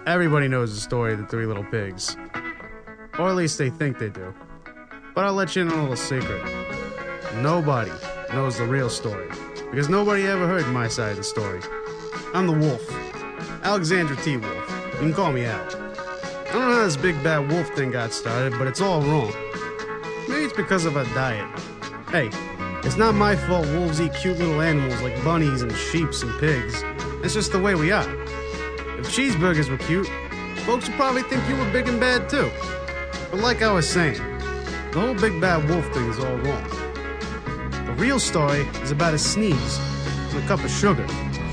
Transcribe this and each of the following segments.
Everybody knows the story of the Three Little Pigs. Or at least they think they do. But I'll let you in on a little secret. Nobody knows the real story. Because nobody ever heard my side of the story. I'm the wolf. Alexander T. Wolf. You can call me Al. I don't know how this big bad wolf thing got started, but it's all wrong. Maybe it's because of our diet. Hey, it's not my fault wolves eat cute little animals like bunnies and sheeps and pigs. It's just the way we are. If cheeseburgers were cute, folks would probably think you were big and bad too. But like I was saying, the whole big bad wolf thing is all wrong. The real story is about a sneeze and a cup of sugar.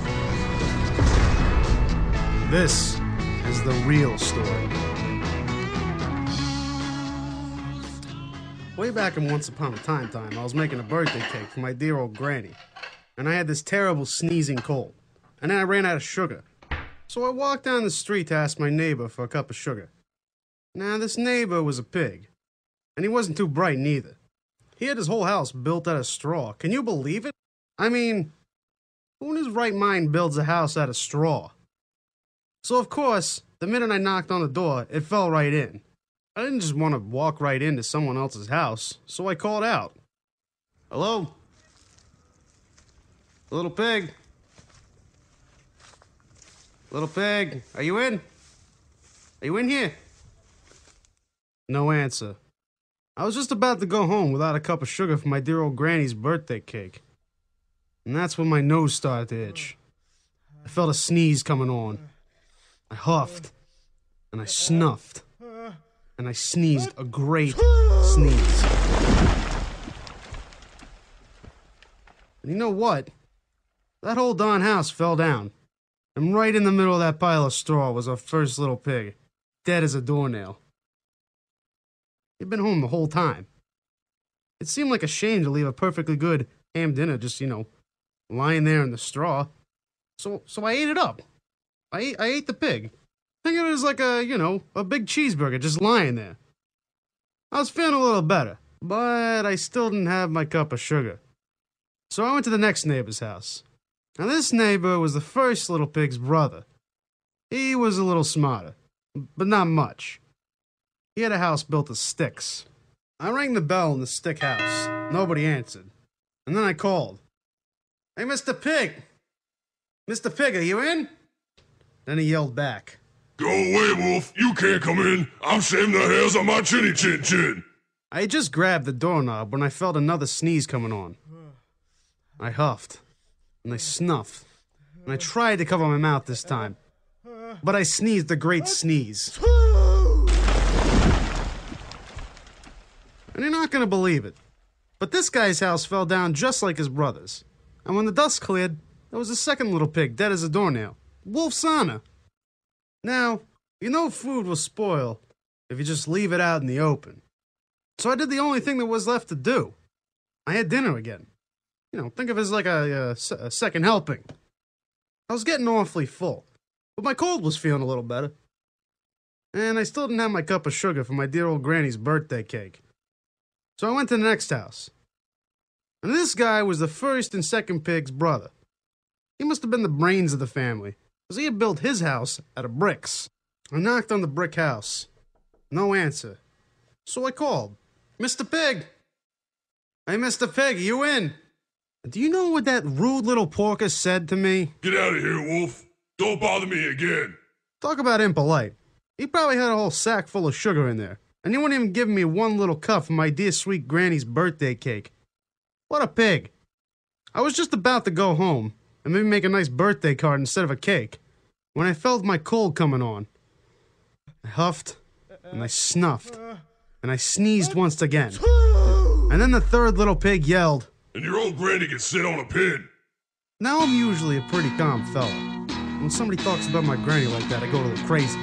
This is the real story. Way back in Once Upon a Time, I was making a birthday cake for my dear old granny. And I had this terrible sneezing cold. And then I ran out of sugar. So I walked down the street to ask my neighbor for a cup of sugar. Now, this neighbor was a pig. And he wasn't too bright neither. He had his whole house built out of straw. Can you believe it? I mean, who in his right mind builds a house out of straw? So, of course, the minute I knocked on the door, it fell right in. I didn't just want to walk right into someone else's house, so I called out. Hello? Little pig? Little pig, are you in? Are you in here? No answer. I was just about to go home without a cup of sugar for my dear old granny's birthday cake. And that's when my nose started to itch. I felt a sneeze coming on. I huffed. And I snuffed. And I sneezed a great sneeze. And you know what? That whole darn house fell down. And right in the middle of that pile of straw was our first little pig, dead as a doornail. He'd been home the whole time. It seemed like a shame to leave a perfectly good ham dinner just, lying there in the straw. So I ate it up. I ate the pig. Think of it as like a big cheeseburger just lying there. I was feeling a little better, but I still didn't have my cup of sugar. So I went to the next neighbor's house. Now this neighbor was the first little pig's brother. He was a little smarter, but not much. He had a house built of sticks. I rang the bell in the stick house. Nobody answered. And then I called. Hey, Mr. Pig! Mr. Pig, are you in? Then he yelled back. Go away, Wolf. You can't come in. I'm shaving the hairs on my chinny chin chin. I had just grabbed the doorknob when I felt another sneeze coming on. I huffed, and I snuffed, and I tried to cover my mouth this time, but I sneezed a great sneeze. And you're not gonna believe it, but this guy's house fell down just like his brother's. And when the dust cleared, there was a second little pig dead as a doornail. Wolf's honor. Now, food will spoil if you just leave it out in the open. So I did the only thing that was left to do. I had dinner again. Think of it as like a second helping. I was getting awfully full, but my cold was feeling a little better. And I still didn't have my cup of sugar for my dear old granny's birthday cake. So I went to the next house. And this guy was the first and second pig's brother. He must have been the brains of the family, because he had built his house out of bricks. I knocked on the brick house. No answer. So I called. Mr. Pig! Hey, Mr. Pig, are you in? Do you know what that rude little porker said to me? Get out of here, Wolf. Don't bother me again. Talk about impolite. He probably had a whole sack full of sugar in there. And he wouldn't even give me one little cup for my dear sweet granny's birthday cake. What a pig. I was just about to go home and maybe make a nice birthday card instead of a cake when I felt my cold coming on. I huffed, and I snuffed, and I sneezed once again. And then the third little pig yelled, And your old granny can sit on a pin. Now I'm usually a pretty calm fella. When somebody talks about my granny like that, I go a little crazy.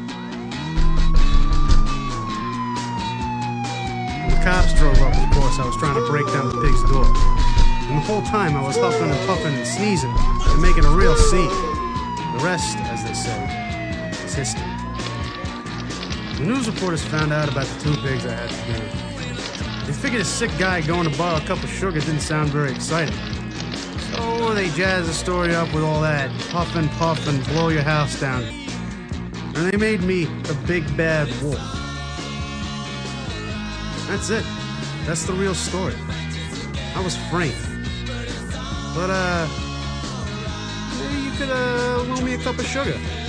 When the cops drove up, of course, I was trying to break down the pig's door. And the whole time I was huffing and puffing and sneezing and making a real scene. The rest, as they say, is history. The news reporters found out about the two pigs I had for dinner. They figured a sick guy going to borrow a cup of sugar didn't sound very exciting. So they jazzed the story up with all that huff and puff and blow your house down. And they made me the big bad wolf. That's it. That's the real story. I was framed. But, maybe you could, loan me a cup of sugar.